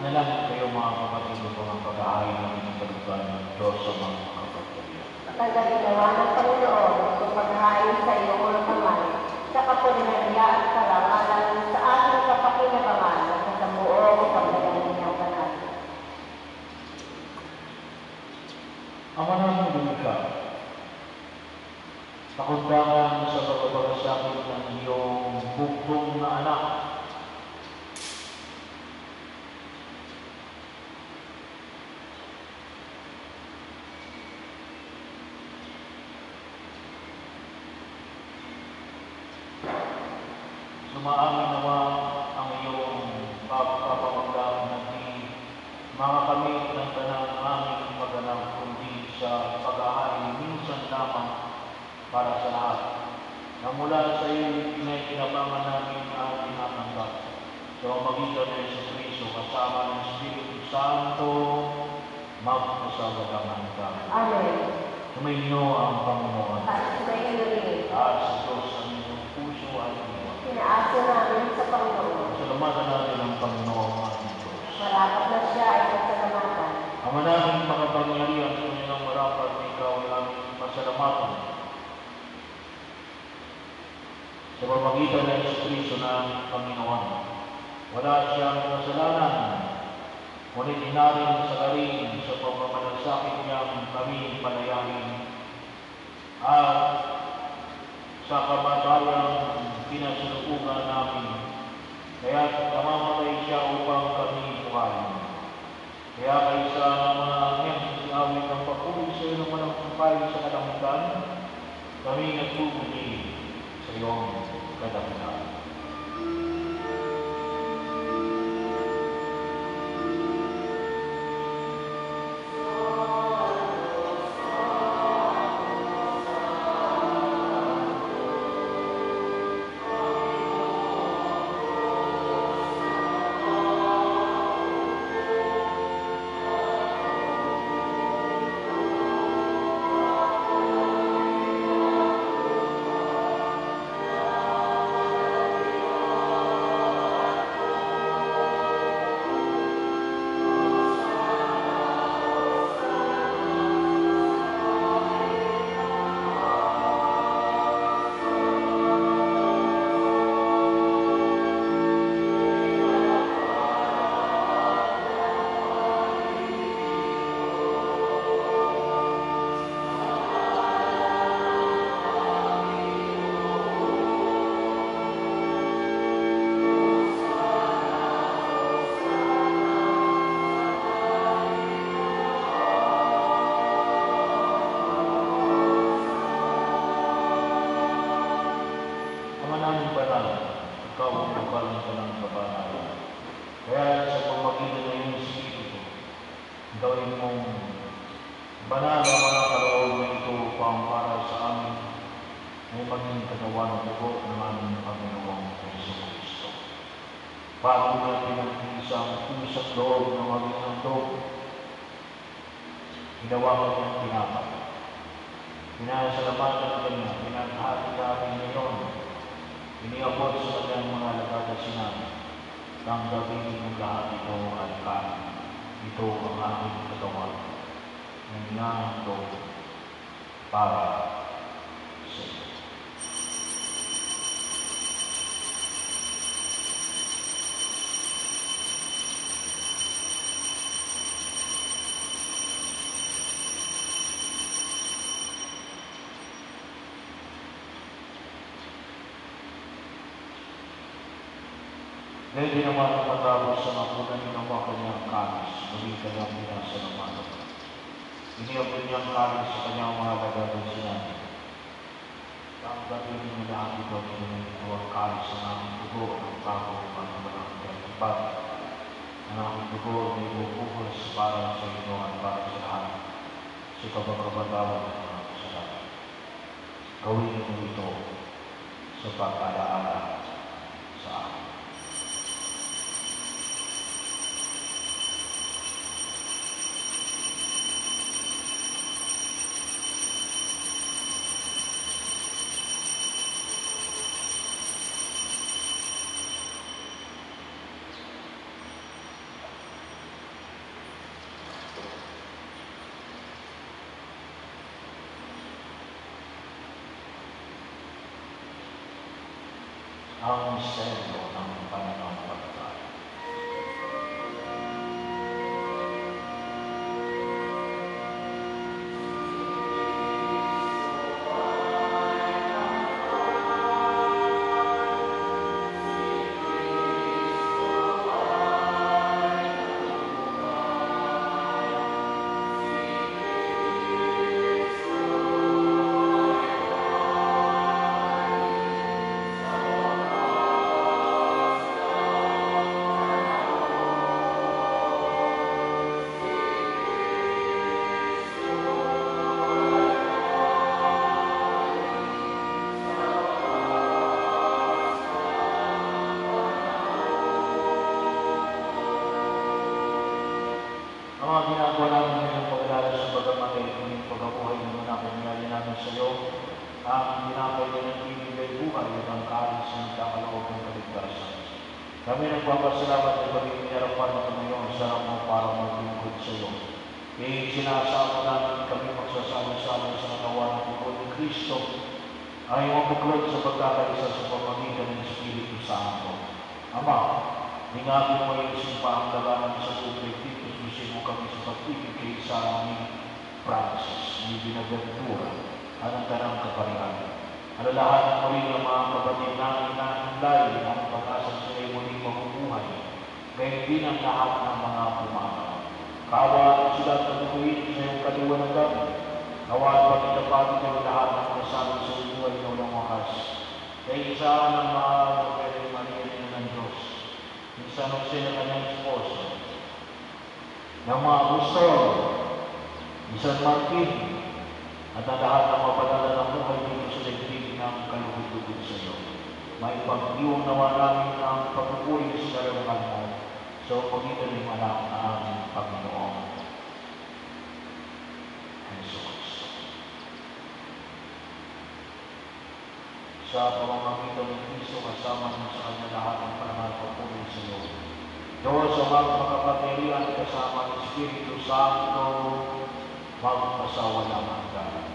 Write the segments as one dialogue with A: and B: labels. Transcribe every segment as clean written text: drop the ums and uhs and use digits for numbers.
A: Manalangin kayo mga kapatid upang ang pag-aari namin ng kalugdan ng Diyos sa mga kapatid.
B: Kapag ginawa ng Panginoon kung paghahain sa iyo mga kamay, sa kapulinarya at karangalan sa ating kapakinabangan at sa buong pagdagan niyang banal.
A: Ama namin lumikha, pakundangan sa pagbabalasakit ng iyong bugbong na anak. Sumaamin naman ang iyong pagpapagdang natin makakamit ng tanang aming pagganap kundi sa pag-aari minsan lamang para sa lahat na mula sa iyo pinagkinabangan namin at tinatanggap sa pamamagitan ng Yesus Cristo kasama ng Espiritu Santo magpasawagaman ka.
B: Amen.
A: Sumainyo ang Panginoon
B: At sumayin rin.
A: at sa Diyos ang inyong puso at iwa.
B: Pinaasa namin sa Panginoon.
A: Salamatan natin ang Panginoon ating Diyos.
B: Marapat na siya ay pasalamatan.
A: Ama namin makapangyarihan sa inyong marapat na ikaw ay aming pasalamatan. Sa pamamagitan ng Yesus Cristo na aming Panginoon, wala siyang kasalanan, ngunit inarin sa karin sa pagmamalasakit niyang kami palayanin at sa kamatayang pinasulubugan namin, kaya namamatay siya upang kami buhayin. Kaya kaysa mga anghel si awit ng papuri sa iyo ng manangkumpay sa kalangitan, kami nagpupunyi sa iyong kadakilaan. Kaya sa pamagitan ng iyong Espiritu, gawin mong banal na mga kaloob na ito upang para sa amin ay maging katawan ng dugo ng aming Panginoong Hesus Kristo. Bago natin ang isang pusat loob ng maging handog, hinawakan niyang tinapay. Pinasalamatan kanya, pinaghati natin ngayon, iniabot sa kanyang mga lagad at sinabi, tanggapin ng lahat ito at kain. Ito ang aking katawan na inahandog para sa iyo. Ngayon din naman ang matapos sa mapunan ng mga kanyang kalis, maging kanyang pinasalamatan. Iniabot niyang kalis sa kanyang mga lagad sinabi, tanggapin niyo lahat ito ito ang kalis ng aming dugo ng bago panamalang kaibigan. Ang aming dugo ay bubuhos para sa inyo at para sa lahat sa kapagkabatawan ng mga kasalanan. Gawin niyo ito sa pag-alaala sa akin. ang misteryo ng pananampalataya. Ang mga ginagawa namin ngayong pag-alala sa bagamat ay muling pagkabuhay ng mga pinangyari namin sa iyo, ang tinapay na nagbibigay buhay at ang kaalis ng kakaloob ng kaligtasan. Kami nagpapasalamat na maging harapan na ngayon sa sarap mo para maglingkod sa iyo. Sinasama namin kami magsasama-sama sa katawan ng Panginoon ni Kristo ay mabuklod sa pagkakaisa sa pamamagitan ng Espiritu Santo. Ama, ingapin mo yung simpang dalanan sa tubig dito, susin mo kami sa pag-ibig kay isa ni Francis, ni Binaventura, at ang kanang kaparihan. Alalahanin mo rin ang mga kapatid namin na hinlay ang pag-asa sa iyo muling mabubuhay, gayon din ang lahat ng mga pumanaw. Kaawaan sila at patutuin sa iyong kaliwanagan. Kaawaan pagkitapagin ang lahat ng kasama sa buhay na walang wakas. Kaya isa ng mahal na Pwede Maria ng Diyos, San Jose na kanyang esposo, ng mga apostol, ni San Martin, at ang lahat ng mapadala ng buhay dito sa daigdig ng kalugod-lugod sa iyo. May pag-iwang naman namin ang pagpupuri sa karangal mo sa pagitan ng anak na aming Panginoon, Jesus. Sa pamamagitan ng Kristo, kasama niyo sa kanya lahat ng parangal pagpupuri sa iyo. Diyos sa magpakapaterian kasama ng Espiritu Santo, magpasawalang hanggan.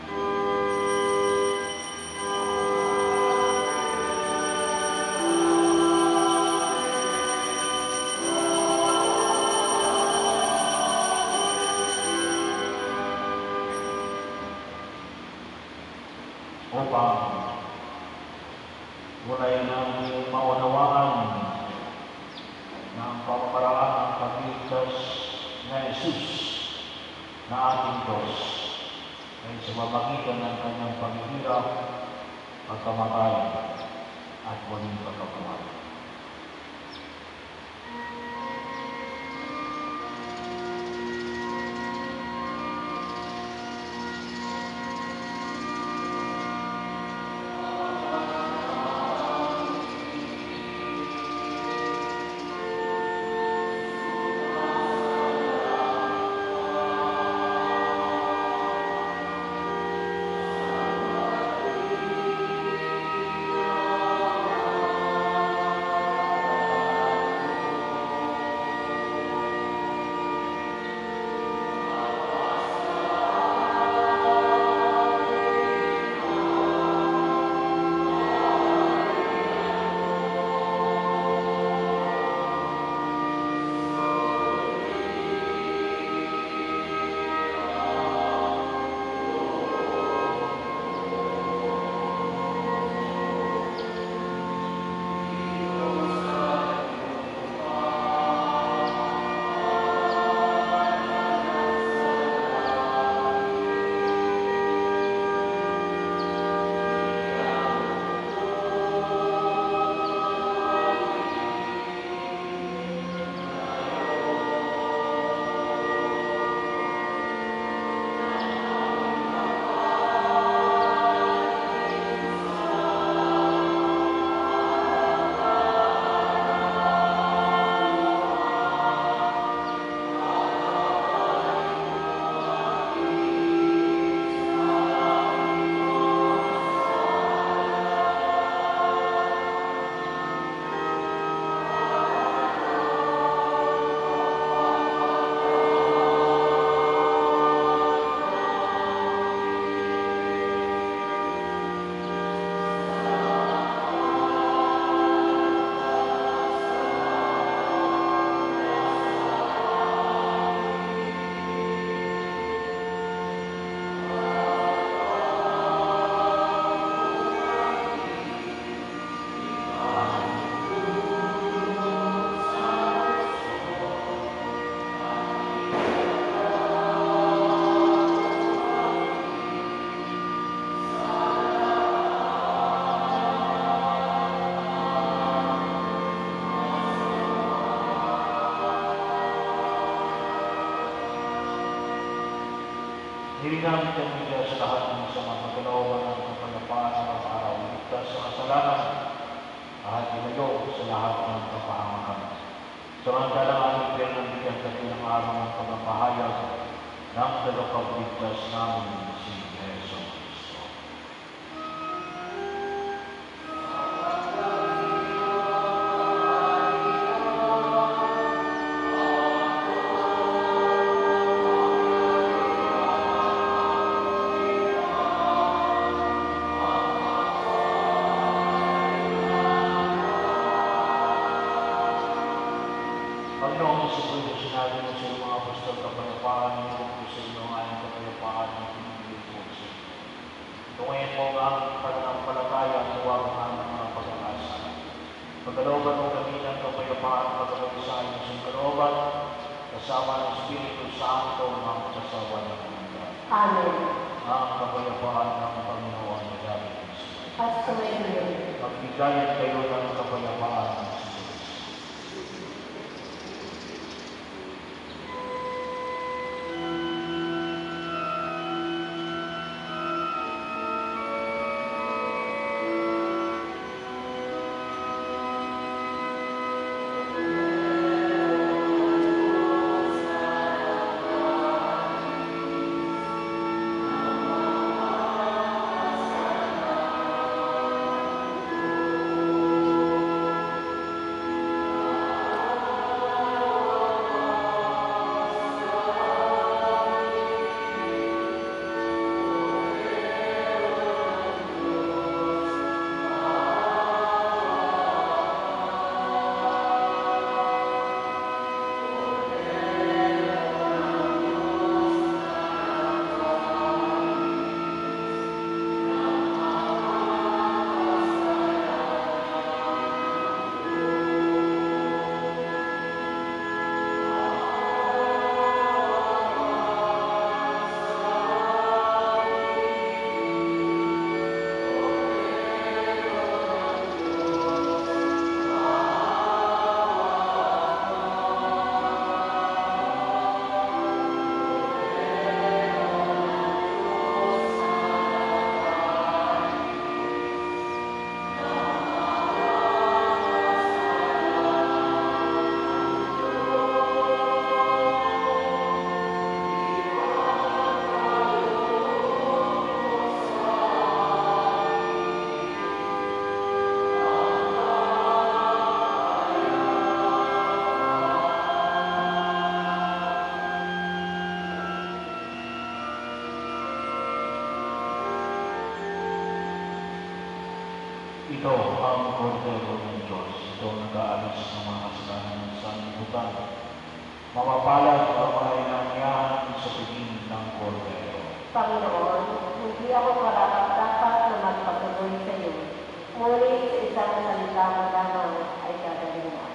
A: Upang mulay namin maunawaan ng pamamaraan ng pagligtas na Jesus na ating Diyos ay sa pamamagitan ng kanyang paghihirap, pagkamatay at muling pagkabuhay. Nilinamit kami niya sa lahat ng mga pagkalooban ng kapayapaan ng araw, ligtas sa kasalanan, at ilayo sa lahat ng kapahamakan. Samantalang aming pinanbigyan kami ng araw ng pagpapahayag ng tagapagligtas namin si Yeso Cristo. Panginoong Jesucristo, sinabi mo sa iyong mga apostol, kapayapaan niyo po sa inyo ang aking kapayapaan na pinibigay po sa inyo. Tungayin mo ang pananampalataya at huwag ang mga pag-asa. Pagkalooban mo kami ng kapayapaan pagkakot sa inyong singkalooban, kasama ng Espiritu Santo ng kasawa ng mundo.
B: Amen.
A: Ang kapayapaan ng Panginoon na dahil Kristo.
B: At sumayin.
A: Magbigayan kayo ng kapayapaan ng Diyos. Ito ang kordero ng Diyos. Ito ang nag-aalis ng mga kasalanan ng sanlibutan. Mapapalad ang mga inanyahan sa piging ng kordero.
B: Panginoon, hindi ako karapat-dapat na magpatuloy sa iyo. Ngunit sa isang salita mo lamang ay gagawin ako.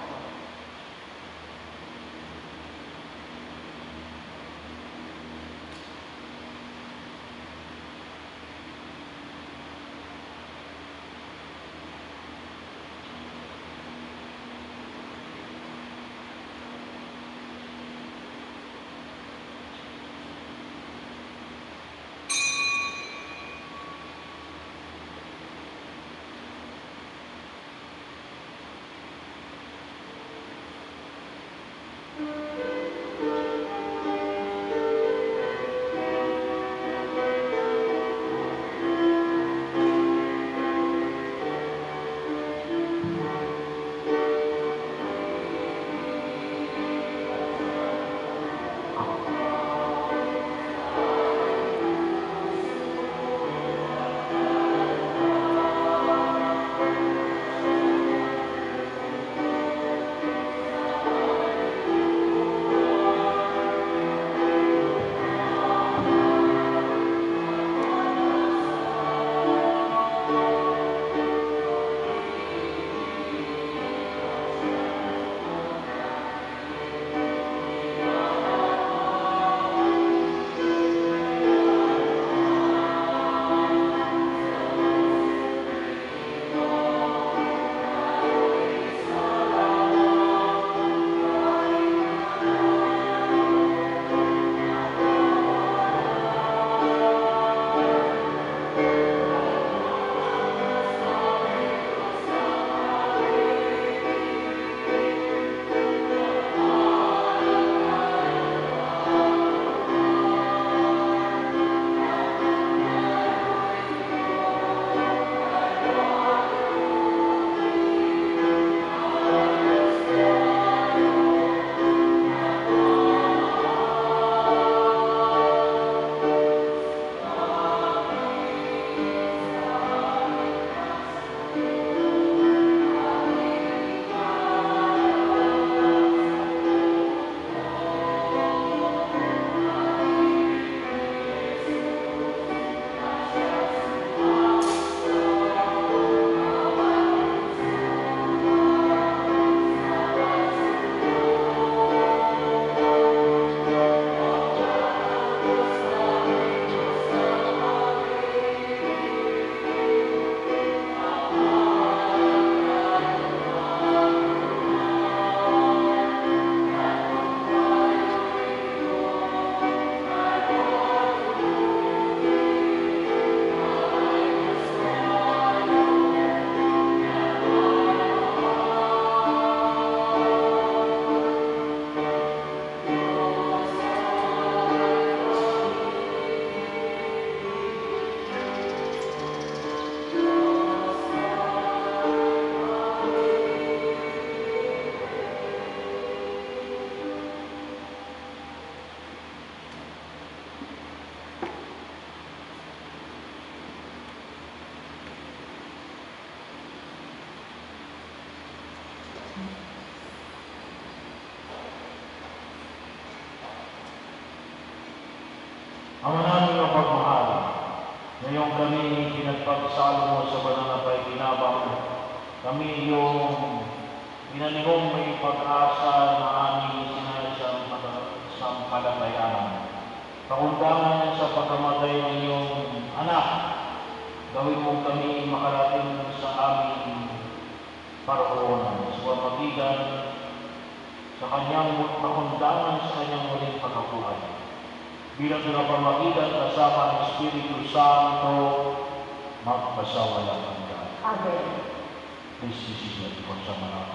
A: Ama namin ang pagmahal, ngayong kami pinagpagsalo mo sa banal na paikinabang, kami yung inaningong may pag-asa na aming sinasang palatayaan. Pakundangan sa pagkamatay ng iyong anak, gawin mong kami makarating sa aming paroonan sa pamamagitan sa kanyang pakundangan sa kanyang muling pagkabuhay. Bilang pinapamagitan kasama ng Espiritu Santo, magpasawala ang God.
B: Amen.
A: Please be seated po sa mga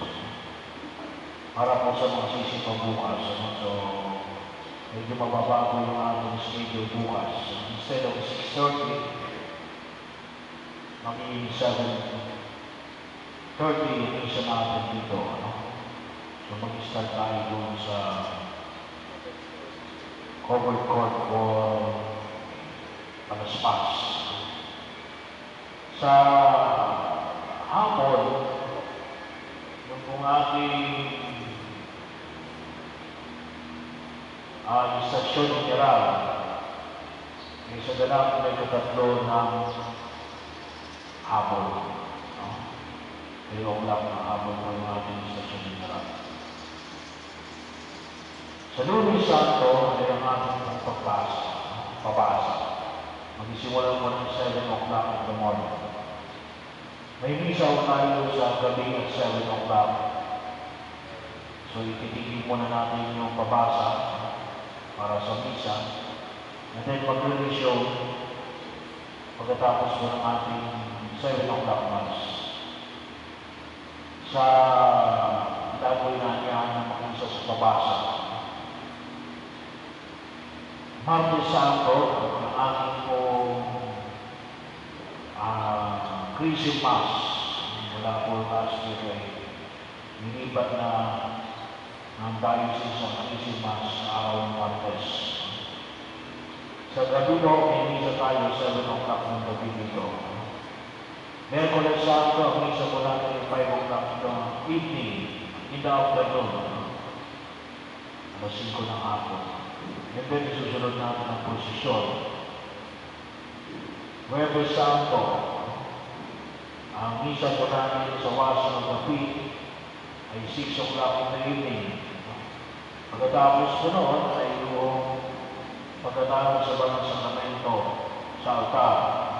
A: para po sa mga sisi pa bukas. So, medyo mababago yung ating schedule bukas. Instead of 6:30, magiging 7:30 yung isa natin dito. So, mag-start tayo doon sa covered court for Palaspas. Sa hapon, yung pong ating istasyon ng Iran, ay sa ganap may katatlo ng hapon. Kaya lang na hapon po yung ating istasyon ng Iran. Sa Lunes Santo ay ang ating pabasa. Magsisimula po ng 7 o'clock in the morning. May misa tayo sa gabi at 7 o'clock. So ititigil muna natin yung pabasa para sa misa. And then mag-relisyon pagkatapos po ng ating 7 o'clock mass. Sa dagoy na niyan ng makisa sa pabasa. Martes Santo, ang ating po Christmas, wala po last year ay nilipat na ng diocese ang Christmas sa araw ng Martes. Sa gabi po, may misa tayo 7 o'clock ng gabi dito. Merkules Santo, ang misa po natin ay 5 o'clock ng evening, in the afternoon. Alas 5 ng hapon. And then isusunod natin ang posisyon. Huwebes Santo, ang misa po natin sa washing of the feet ay 6 o'clock in the evening. Pagkatapos po noon ay yung pagkatapos sa banal sakramento sa altar.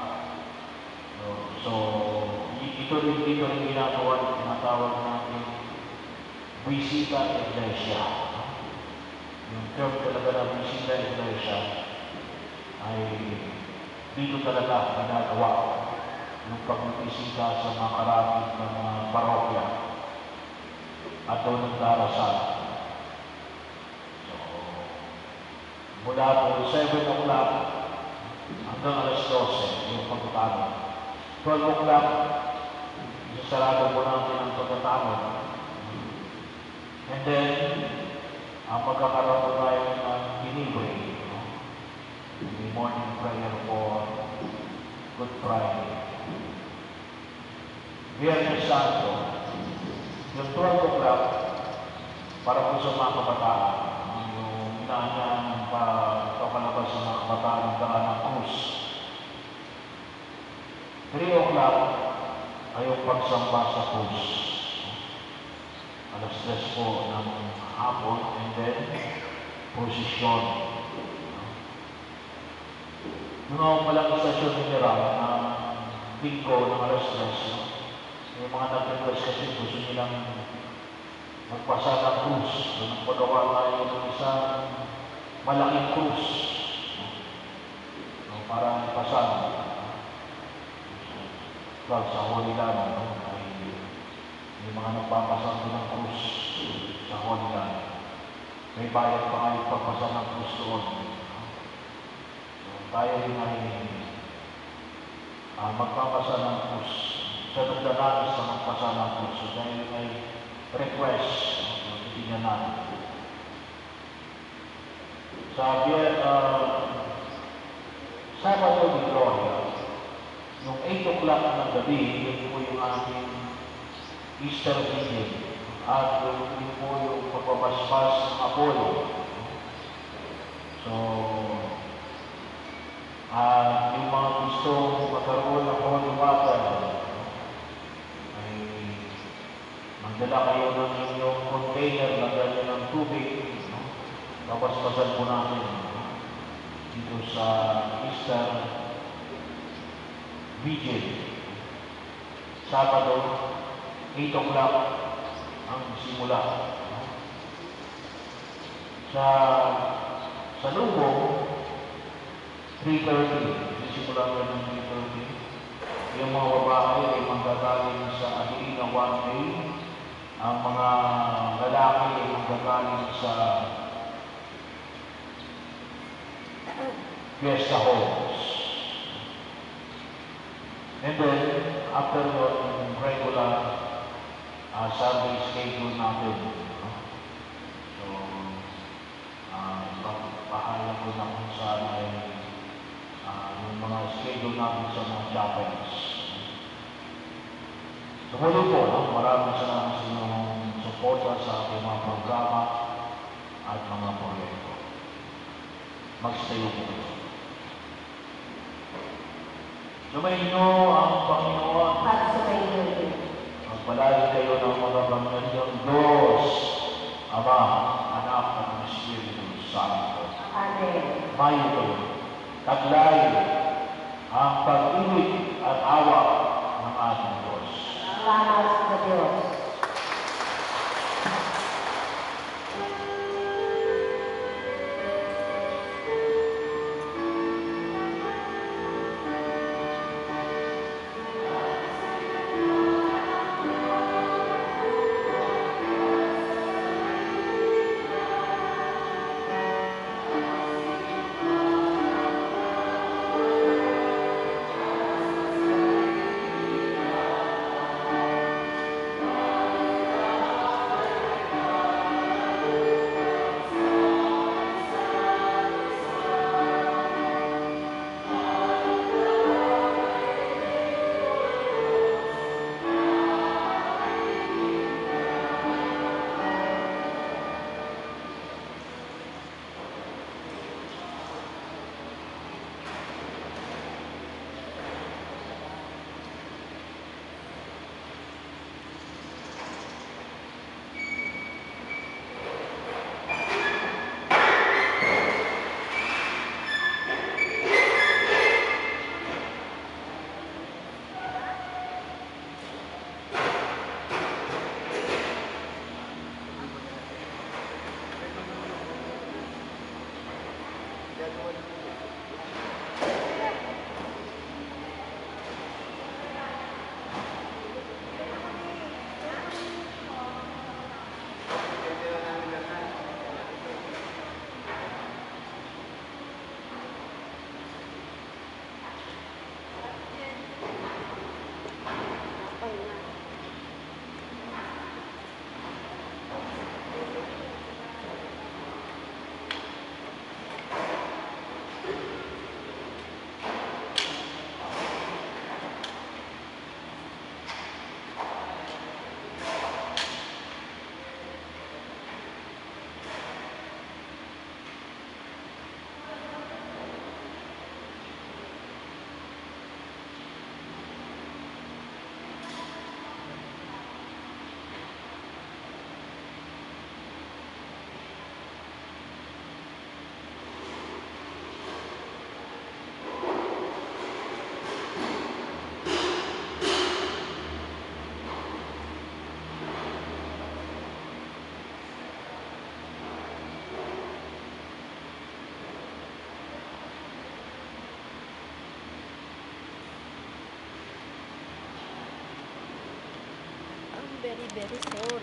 A: So ito rin ginagawa ng tinatawag natin Visita Iglesia. Yung term talaga ng Visita Iglesia ay dito talaga ginagawa yung pagbisita sa mga karapit ng mga parokya at doon nagdarasal. So, mula po 7 o'clock hanggang alas 12 yung pagkatanong. 12 o'clock, isasarado po natin ang pagkatanong. And then, magkakaroon po tayo ng binibre. Yung morning prayer for Good Friday. Biyernes Santo, yung 12 o'clock, para po sa mga kabataan, yung inaanyan ng pagpapalabas sa mga kabataan ng daan ng krus. 3 o'clock ay yung pagsamba sa krus. Alas 3 po ng hapon, and then posisyon. Yung ako palang istasyon ni Miram na linggo ng alas 3, yung mga nag-request kasi gusto nilang magpasa ng krus. So, nagpagawa tayo ng isang malaking krus para ipasa. Well, sa Holy Land, ay may mga nagpapasa ng krus sa Holy Land. May bayad pa kayo pagpasa ng krus doon. So, tayo rin ay magpapasa ng krus. Sa nagdadanas na magpasa ng krus. So, dahil may request, hindi na natin. Sabi, Sabado de Gloria, yung 8 o'clock ng gabi, yun po yung ating Easter Vigil. At yun po yung pagbabasbas ng apoy. So, gustong magkaroon ng holy water, ay magdala kayo ng inyong container, lagyan nyo ng tubig, no? Papaspasan po natin dito sa Easter Vigil. Sabado, 8 o'clock ang simula. No? Sa lubong, 3:30. Sisimula ko ng 3:30. Yung mga babae ay manggagaling sa Adelina 1A. Ang mga lalaki ay manggagaling sa Fiesta Halls. And then, after yung regular Sunday schedule natin, no? So, pahala ko na kung saan ay yung mga schedule natin sa mga chapels. So, muli po, no? Maraming salamat sa inyong suporta sa ating mga programa at mga proyekto. Magstayo po kayo. Sumainyo ang Panginoon
B: At sumainyo din.
A: magpalagi kayo ng mga Panginoon Diyos, Ama, Anak at Espiritu Santo.
B: Amen.
A: Mayo kayo, taglay ang pag-ibig at awa ng ating Diyos.
B: Salamat sa Diyos.
C: Very, very soon.